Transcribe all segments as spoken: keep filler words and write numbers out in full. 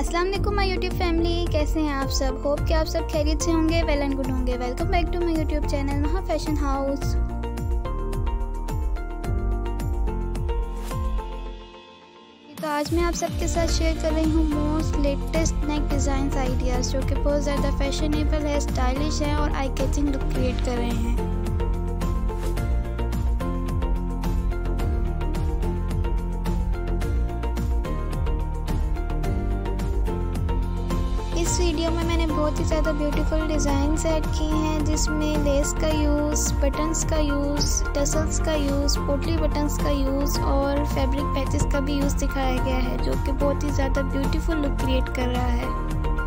अस्सलाम वालेकुम my YouTube family, कैसे हैं आप सब। होप कि आप सब खैरियत से होंगे, वेल एंड गुड होंगे। Welcome back to my YouTube channel Maha fashion house. तो आज मैं आप सबके साथ शेयर कर रही हूँ most latest neck design ideas जो कि बहुत ज़्यादा फैशनेबल है, स्टाइलिश है और आई कैचिंग लुक क्रिएट कर रहे हैं। इस वीडियो में मैंने बहुत ही ज़्यादा ब्यूटीफुल डिज़ाइन ऐड किए हैं, जिसमें लेस का यूज़, बटन्स का यूज़, टसल्स का यूज़, पोटली बटन्स का यूज़ और फैब्रिक पैचेस का भी यूज़ दिखाया गया है, जो कि बहुत ही ज़्यादा ब्यूटीफुल लुक क्रिएट कर रहा है।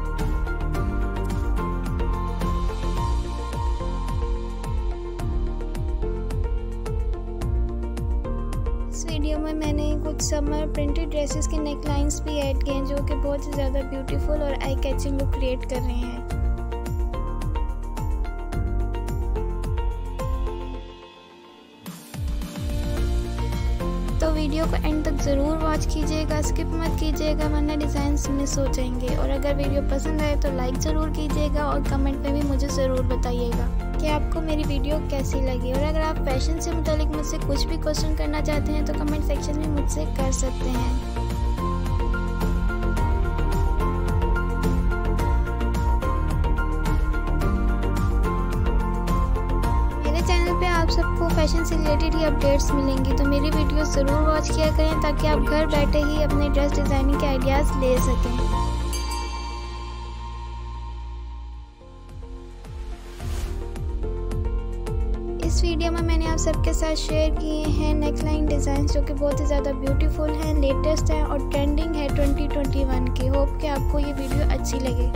इस वीडियो में मैंने कुछ समर प्रिंटेड ड्रेसेस के नेक लाइन्स भी ऐड किए हैं, जो कि बहुत ही ज़्यादा ब्यूटीफुल और आई कैचिंग लुक क्रिएट कर रहे हैं। तो वीडियो को एंड तक ज़रूर वॉच कीजिएगा, स्किप मत कीजिएगा वरना डिज़ाइंस मिस हो जाएंगे। और अगर वीडियो पसंद आए तो लाइक ज़रूर कीजिएगा और कमेंट में भी मुझे ज़रूर बताइएगा कि आपको मेरी वीडियो कैसी लगी। और अगर आप फैशन से मुतालिक मुझसे कुछ भी क्वेश्चन करना चाहते हैं तो कमेंट सेक्शन में मुझसे कर सकते हैं। मेरे चैनल पे आप सबको फैशन से रिलेटेड ही अपडेट्स मिलेंगी, तो मेरी वीडियो ज़रूर वॉच किया करें ताकि आप घर बैठे ही अपने ड्रेस डिज़ाइनिंग के आइडियाज़ ले सकें। इस वीडियो में मैंने आप सबके साथ शेयर किए हैं नेकलाइन डिज़ाइन जो कि बहुत ही ज़्यादा ब्यूटीफुल हैं, लेटेस्ट हैं और ट्रेंडिंग है ट्वेंटी ट्वेंटी वन की। होप कि आपको ये वीडियो अच्छी लगे।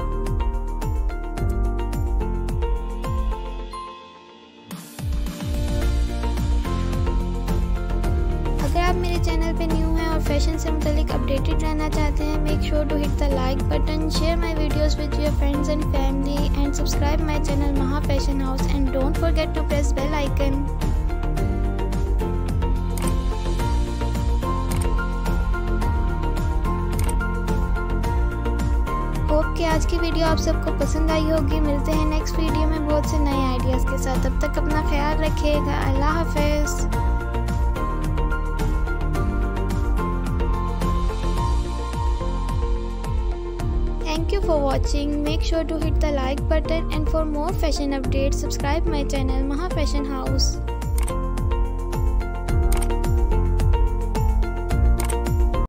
अगर आप मेरे चैनल पे न्यू हैं और फैशन से मुतालिक अपडेटेड रहना चाहते हैं, make sure to hit the like button, share my videos with your friends and family and subscribe my channel Maha fashion house and don't forget to press bell icon. Hope कि आज की video आप सबको पसंद आई होगी। मिलते हैं नेक्स्ट वीडियो में बहुत से नए आइडियाज़ के साथ। तब तक अपना ख्याल रखिएगा। अल्लाह हाफिज़। Thank you for watching. Make sure to hit the like button and for more fashion updates subscribe my channel Maha Fashion House.